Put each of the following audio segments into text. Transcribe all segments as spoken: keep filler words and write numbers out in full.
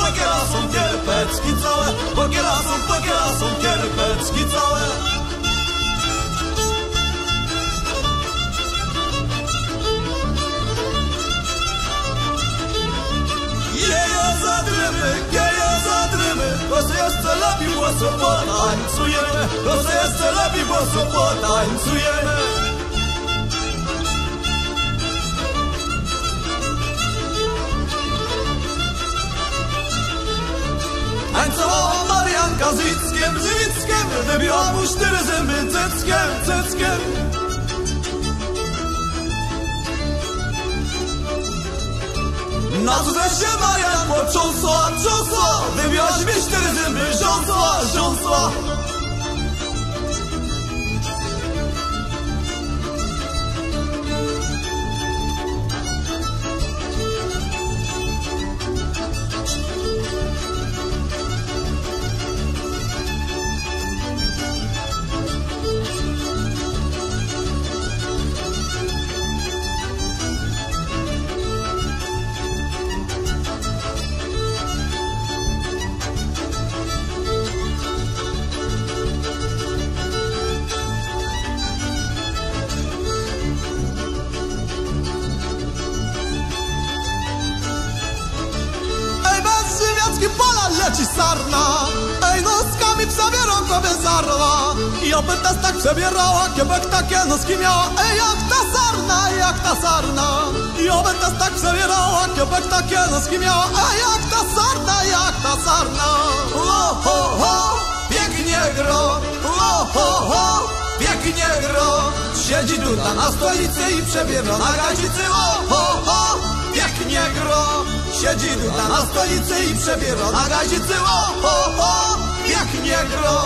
pokiera są kierpeczki całe, pokiera są, pokiera są kierpeczki całe. Jejo zadrymy, jejo zadrymy, to się jeszcze lepiej głosu potańcujemy, to się jeszcze lepiej głosu potańcujemy. Tańcowała Marianka z Wickiem, z Wickiem, wybiła mu cztery zęby cyckiem, cyckiem. Na cudze się Marian począsła, cząsła, wybiła sobie cztery zęby, rząsła, rząsła. Pola leci sarna, ej noskami przebierą kobiet zarła. I oby też tak przebierała, kiebek takie noski miała. Ej jak ta sarna, jak ta sarna. I oby też tak przebierała, kiebek takie noski miała. Ej jak ta sarna, jak ta sarna. Ho, ho, ho, pięknie gro, ho, ho, ho, pięknie gro. Siedzi tutaj na stolicy i przebiera na gadzicy, ho, ho, ho, pięknie gro. Siedzi tutaj na stolicy i przebiera na gadzicy, ho, ho, ho, pięknie gro.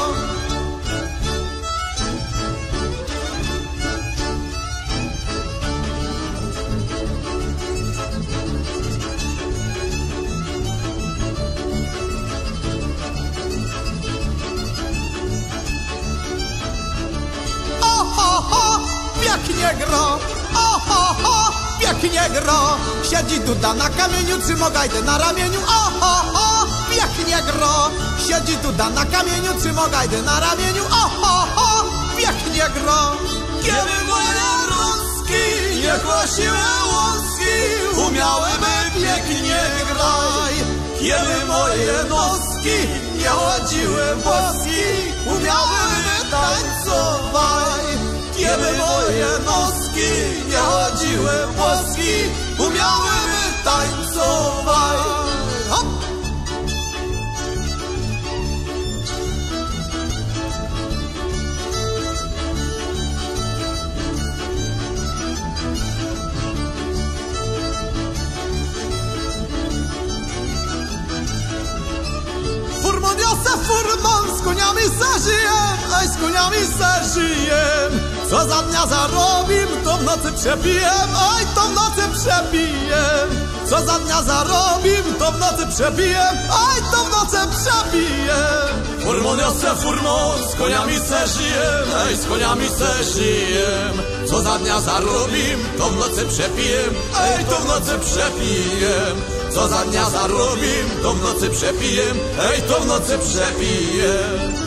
O, ho, ho, pięknie gro, o, ho, ho, pięknie gro. Siedzi duda na kamieniu, trzyma gajdę na ramieniu. O, ho, ho, pięknie gro. Siedzi duda na kamieniu, trzyma gajdę na ramieniu. O, ho, ho, pięknie gro. Kiedy moje rączki nie głosiły łuski, umiałyby pięknie grać. Kiedy moje noski nie chodziły włoski, umiałyby tańcować. Kiedy moje noski nie chodziły włoski, umiałyby tańcować. Hop! Furman, ja se furman, z koniami se żyjem, ej, z koniami se żyjem. Co za dnia zarobim, to w nocy przepijem, oj, to w nocy przepijem. Co za dnia zarobim, to w nocy przepijem, oj, to w nocy przepijem. Furman, ja se furman, z koniami se żyjem, ej, z koniami se żyjem. Co za dnia zarobim, to w nocy przepijem, ej, to w nocy przepijem. Co za dnia zarobim, to w nocy przepijem, ej, to w nocy przepijem.